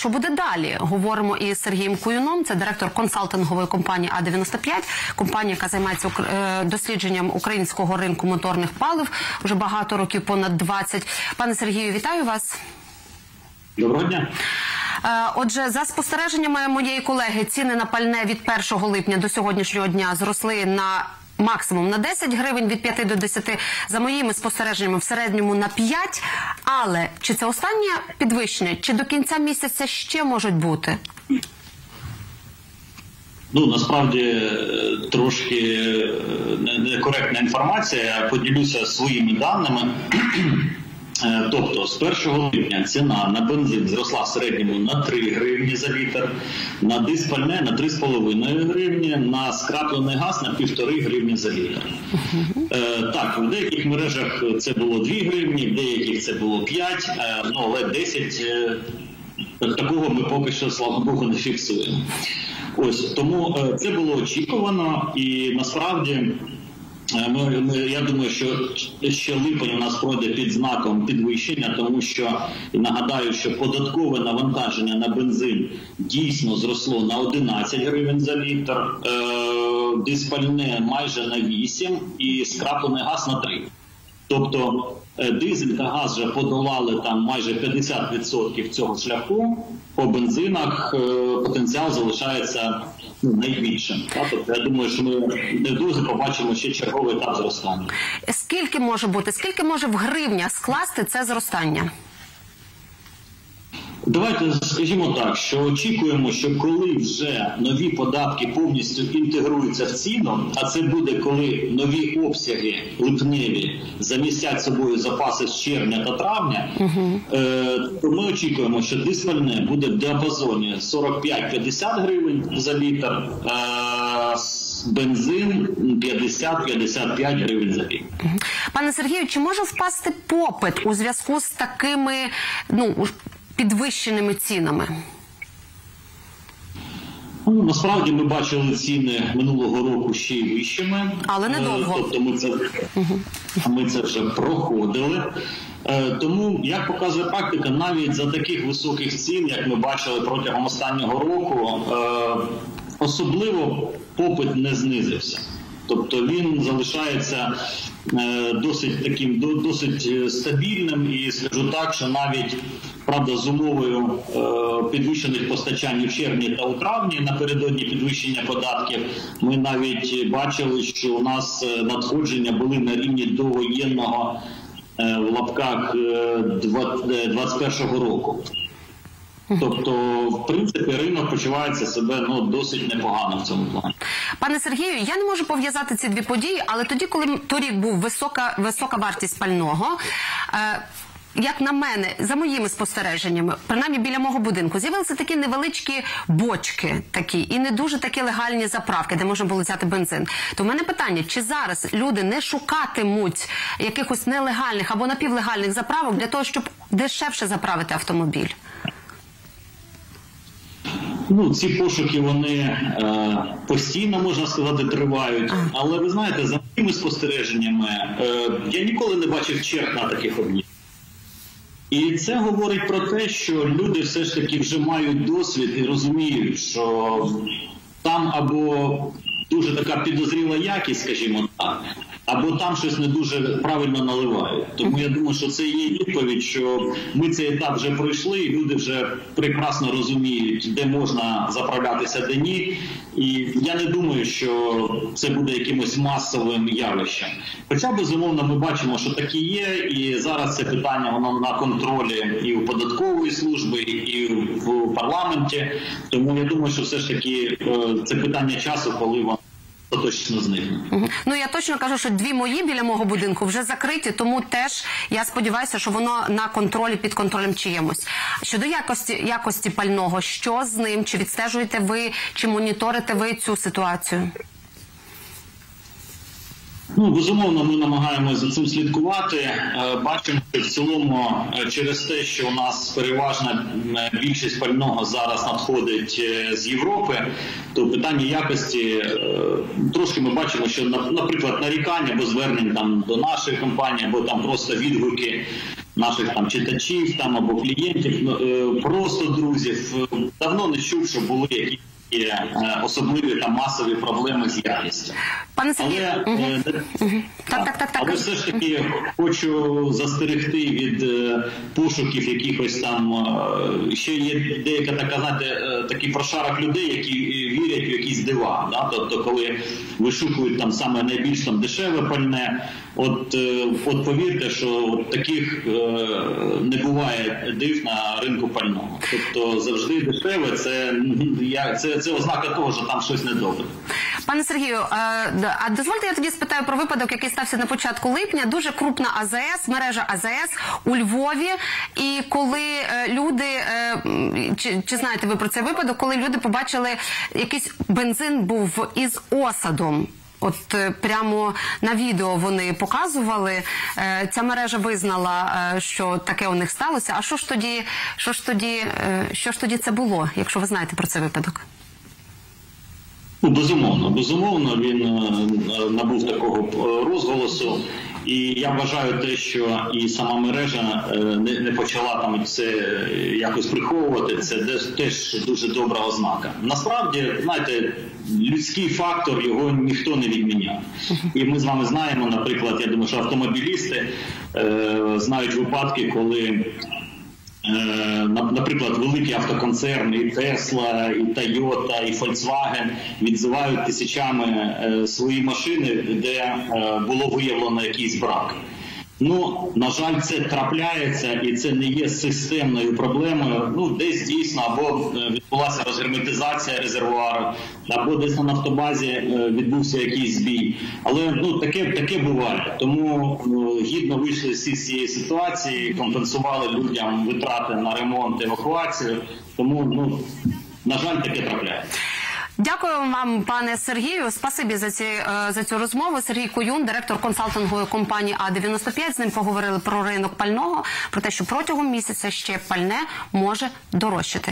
що буде далі? Говоримо із Сергієм Куюном, це директор консалтингової компанії А-95, компанія, яка займається дослідженням українського ринку моторних палив вже багато років, понад 20. Пане Сергію, вітаю вас. Доброго дня. Отже, за спостереженнями моєї колеги, ціни на пальне від 1 липня до сьогоднішнього дня зросли на максимум на 10 гривень, від 5 до 10, за моїми спостереженнями в середньому на 5. Але чи це останнє підвищення, чи до кінця місяця ще можуть бути? Ну, насправді, трошки некоректна інформація. Я поділюся своїми даними. Тобто, з 1 липня ціна на бензин зросла в середньому на 3 гривні за літр, на дизпальне на 3,5 гривні, на скраплений газ на 1,5 гривні за літр. Так, в деяких мережах це було 2 гривні, в деяких це було 5, але 10 такого ми поки що, слава Богу, не фіксуємо. Ось, тому це було очікувано і насправді я думаю, що ще липень у нас пройде під знаком підвищення, тому що, нагадаю, що податкове навантаження на бензин дійсно зросло на 11 гривень за літр, дизпальне майже на 8 і скраплений газ на 3. Тобто дизель та газ вже подолали там майже 50% цього шляху, по бензинах потенціал залишається найбільшим. Тобто я думаю, що ми недовго побачимо ще черговий етап зростання. Скільки може бути, скільки може в гривнях скласти це зростання? Давайте скажімо так, що очікуємо, що коли вже нові податки повністю інтегруються в ціну, а це буде, коли нові обсяги липневі замістять собою запаси з червня та травня, то ми очікуємо, що дизпальне буде в діапазоні 45-50 гривень за літр, бензин 50-55 гривень за літр. Пане Сергію, чи може впасти попит у зв'язку з такими, підвищеними цінами? Насправді ми бачили ціни минулого року ще й вищими. Але недовго. Тобто ми це вже проходили. Тому, як показує практика, навіть за таких високих цін, як ми бачили протягом останнього року, особливо попит не знизився. Тобто він залишається досить стабільним і скажу так, що навіть, правда, з умовою підвищених постачань у червні та у травні напередодні підвищення податків, ми навіть бачили, що у нас надходження були на рівні довоєнного в лапках 21-го року. Тобто, в принципі, ринок почувається себе досить непогано в цьому плані. Пане Сергію, я не можу пов'язати ці дві події, але тоді, коли торік був висока вартість пального, як на мене, за моїми спостереженнями, принаймні біля мого будинку, з'явилися такі невеличкі бочки і не дуже такі легальні заправки, де можна було взяти бензин. То в мене питання, чи зараз люди не шукатимуть якихось нелегальних або напівлегальних заправок для того, щоб дешевше заправити автомобіль? Ці пошуки, вони постійно, можна сказати, тривають. Але ви знаєте, за моїми спостереженнями, я ніколи не бачив черг на таких об'єктах. І це говорить про те, що люди все ж таки вже мають досвід і розуміють, що там або дуже така підозріла якість, скажімо так, або там щось не дуже правильно наливають. Тому я думаю, що це є відповідь, що ми цей етап вже пройшли, і люди вже прекрасно розуміють, де можна заправлятися, де ні. І я не думаю, що це буде якимось масовим явищем. Хоча, безумовно, ми бачимо, що такі є, і зараз це питання воно на контролі і у податкової служби, і в парламенті. Тому я думаю, що все ж таки це питання часу, коли воно точно зникне. Я точно кажу, що дві мої біля мого будинку вже закриті, тому теж я сподіваюся, що воно на контролі, під контролем чиємусь. Щодо якості пального, що з ним? Чи відстежуєте ви, чи моніторите ви цю ситуацію? Безумовно, ми намагаємося за цим слідкувати. Бачимо, що в цілому через те, що у нас переважна більшість пального зараз надходить з Європи, то питання якості трошки ми бачимо, що, наприклад, нарікання або звернень до нашої компанії, або там просто відгуки наших там читачів там або клієнтів, просто друзів, давно не чув, що були якісь особливі та масові проблеми з якістю. Пане Сергію, але все ж таки хочу застерегти від пошуків якихось там, ще є деяка така, знаєте, такий прошарок людей, які вірять в якісь дива, да? Тобто коли вишукують там саме найбільш там дешеве пальне, от повірте, що таких не буває див на ринку пального. Тобто завжди дешеве, це ознака того, що там щось недобре. Пане Сергію, а дозвольте я тоді спитаю про випадок, який стався на початку липня. Дуже крупна АЗС, мережа АЗС у Львові. І коли люди, чи знаєте ви про цей випадок, коли люди побачили, якийсь бензин був із осадом. От прямо на відео вони показували. Ця мережа визнала, що таке у них сталося. А що ж тоді це було, якщо ви знаєте про цей випадок? Безумовно, він набув такого розголосу. І я вважаю те, що і сама мережа не почала там це якось приховувати, це теж дуже добра ознака. Насправді, знаєте, людський фактор, його ніхто не відміняв. І ми з вами знаємо, наприклад, я думаю, що автомобілісти знають випадки, коли наприклад, великі автоконцерни, і Tesla, і Toyota, і Volkswagen відзивають тисячами свої машини, де було виявлено якийсь брак. Ну, на жаль, це трапляється, і це не є системною проблемою. Ну, десь дійсно або відбулася розгерметизація резервуару, або десь на нафтобазі відбувся якийсь збій. Але таке буває. Тому гідно вийшли з цієї ситуації, компенсували людям витрати на ремонт, евакуацію. Тому, на жаль, таке трапляється. Дякую вам, пане Сергію. Спасибі за цю розмову. Сергій Куюн, директор консалтингової компанії А-95. З ним поговорили про ринок пального, про те, що протягом місяця ще пальне може дорожчати.